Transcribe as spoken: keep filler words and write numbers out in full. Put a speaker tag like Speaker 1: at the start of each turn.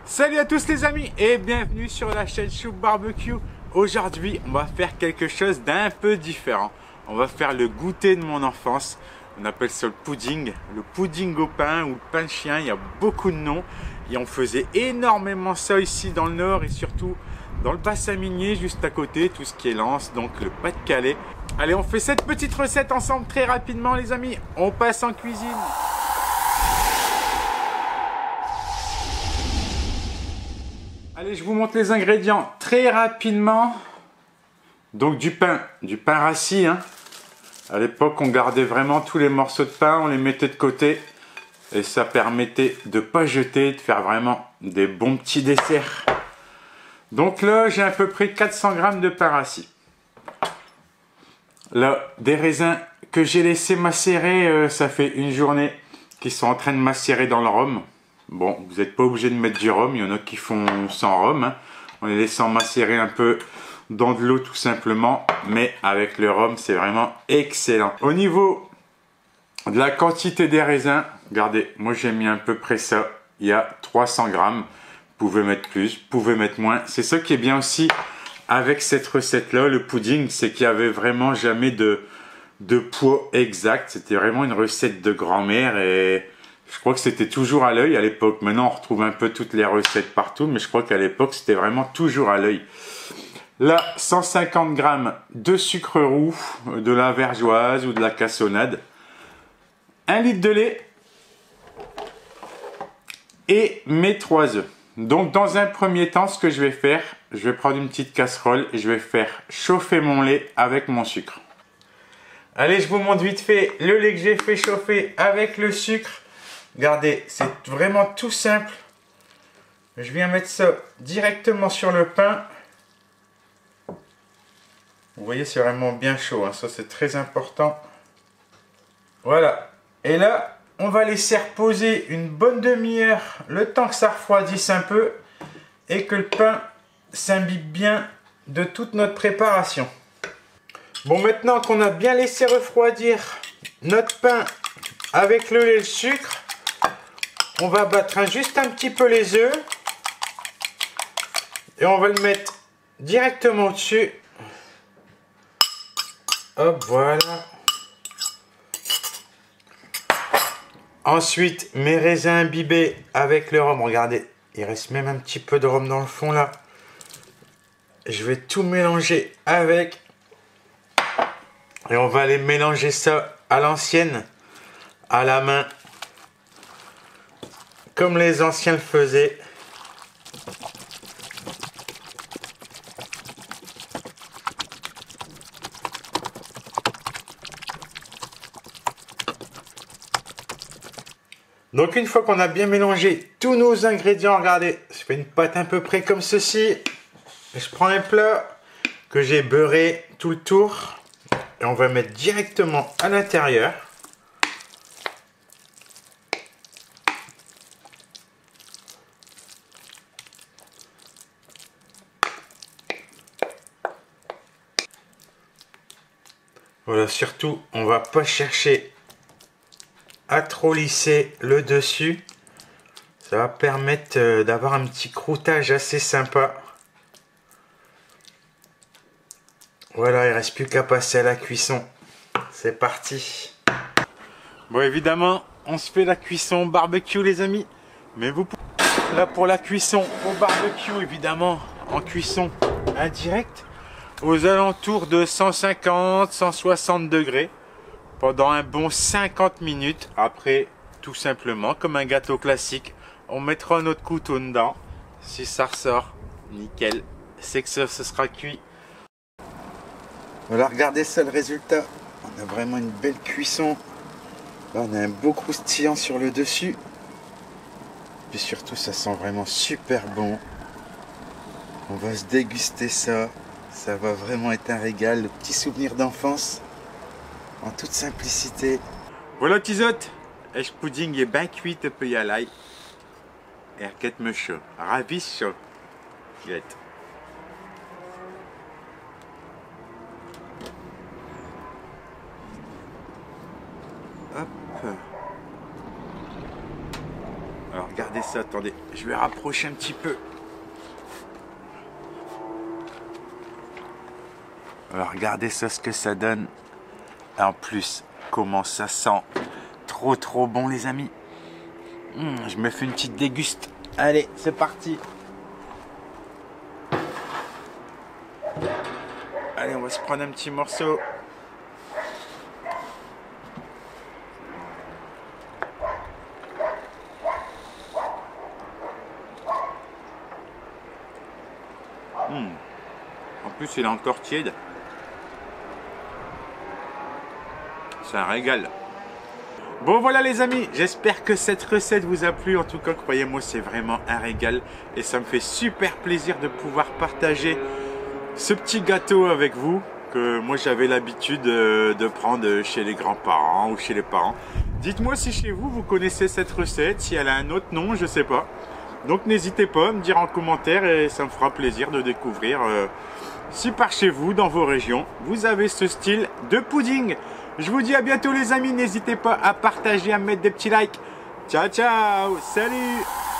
Speaker 1: Salut à tous les amis et bienvenue sur la chaîne Chou Barbecue. Aujourd'hui on va faire quelque chose d'un peu différent. On va faire le goûter de mon enfance. On appelle ça le pudding, le pudding au pain ou le pain de chien, il y a beaucoup de noms. Et on faisait énormément ça ici dans le nord et surtout dans le bassin minier juste à côté, tout ce qui est Lens, donc le Pas-de-Calais. Allez, on fait cette petite recette ensemble très rapidement les amis. On passe en cuisine. Allez, je vous montre les ingrédients très rapidement. Donc du pain, du pain rassis. Hein. À l'époque, on gardait vraiment tous les morceaux de pain, on les mettait de côté. Et ça permettait de ne pas jeter, de faire vraiment des bons petits desserts. Donc là, j'ai à peu près quatre cents grammes de pain rassis. Là, des raisins que j'ai laissé macérer, euh, ça fait une journée qu'ils sont en train de macérer dans le rhum. Bon, vous n'êtes pas obligé de mettre du rhum, il y en a qui font sans rhum. Hein. En les laissant macérer un peu dans de l'eau tout simplement. Mais avec le rhum, c'est vraiment excellent. Au niveau de la quantité des raisins, regardez, moi j'ai mis à peu près ça. Il y a trois cents grammes. Vous pouvez mettre plus, vous pouvez mettre moins. C'est ça qui est bien aussi avec cette recette-là, le pudding, c'est qu'il n'y avait vraiment jamais de, de poids exact. C'était vraiment une recette de grand-mère et... je crois que c'était toujours à l'œil à l'époque. Maintenant, on retrouve un peu toutes les recettes partout, mais je crois qu'à l'époque, c'était vraiment toujours à l'œil. Là, cent cinquante grammes de sucre roux, de la vergeoise ou de la cassonade. un litre de lait et mes trois œufs. Donc, dans un premier temps, ce que je vais faire, je vais prendre une petite casserole et je vais faire chauffer mon lait avec mon sucre. Allez, je vous montre vite fait le lait que j'ai fait chauffer avec le sucre. Regardez, c'est vraiment tout simple. Je viens mettre ça directement sur le pain. Vous voyez, c'est vraiment bien chaud. Hein. Ça, c'est très important. Voilà. Et là, on va laisser reposer une bonne demi-heure, le temps que ça refroidisse un peu et que le pain s'imbibe bien de toute notre préparation. Bon, maintenant qu'on a bien laissé refroidir notre pain avec le lait et le sucre, on va battre juste un petit peu les œufs et on va le mettre directement au-dessus. Hop, voilà. Ensuite, mes raisins imbibés avec le rhum. Regardez, il reste même un petit peu de rhum dans le fond là. Je vais tout mélanger avec. Et on va aller mélanger ça à l'ancienne, à la main. Comme les anciens le faisaient. Donc une fois qu'on a bien mélangé tous nos ingrédients, regardez, je fais une pâte à peu près comme ceci. Et je prends un plat que j'ai beurré tout le tour. Et on va mettre directement à l'intérieur. Voilà, surtout, on va pas chercher à trop lisser le dessus. Ça va permettre d'avoir un petit croûtage assez sympa. Voilà, il ne reste plus qu'à passer à la cuisson. C'est parti. Bon, évidemment, on se fait la cuisson barbecue, les amis. Mais vous, là, pour la cuisson au barbecue, évidemment, en cuisson indirecte, aux alentours de cent cinquante à cent soixante degrés pendant un bon cinquante minutes. Après, tout simplement, comme un gâteau classique, on mettra notre couteau dedans. Si ça ressort, nickel, c'est que ça, ce sera cuit. Voilà, regardez ça le résultat. On a vraiment une belle cuisson. Là, on a un beau croustillant sur le dessus. Puis surtout, ça sent vraiment super bon. On va se déguster ça. Ça va vraiment être un régal, le petit souvenir d'enfance. En toute simplicité. Voilà, tisote. Le pudding est bien cuit, tu peux y aller. Et arquette me chaud. Ravi chaud. Hop. Alors, regardez. regardez ça, attendez, je vais rapprocher un petit peu. Alors regardez ça, ce que ça donne. Et en plus, comment ça sent. Trop trop bon les amis. Mmh, je me fais une petite déguste. Allez, c'est parti. Allez, on va se prendre un petit morceau. Mmh. En plus, il est encore tiède. C'est un régal. Bon voilà les amis, j'espère que cette recette vous a plu. En tout cas, croyez-moi, c'est vraiment un régal. Et ça me fait super plaisir de pouvoir partager ce petit gâteau avec vous. Que moi j'avais l'habitude de prendre chez les grands-parents ou chez les parents. Dites-moi si chez vous, vous connaissez cette recette, si elle a un autre nom, je sais pas. Donc n'hésitez pas à me dire en commentaire et ça me fera plaisir de découvrir euh, si par chez vous, dans vos régions, vous avez ce style de pudding. Je vous dis à bientôt les amis, n'hésitez pas à partager, à mettre des petits likes. Ciao ciao, salut.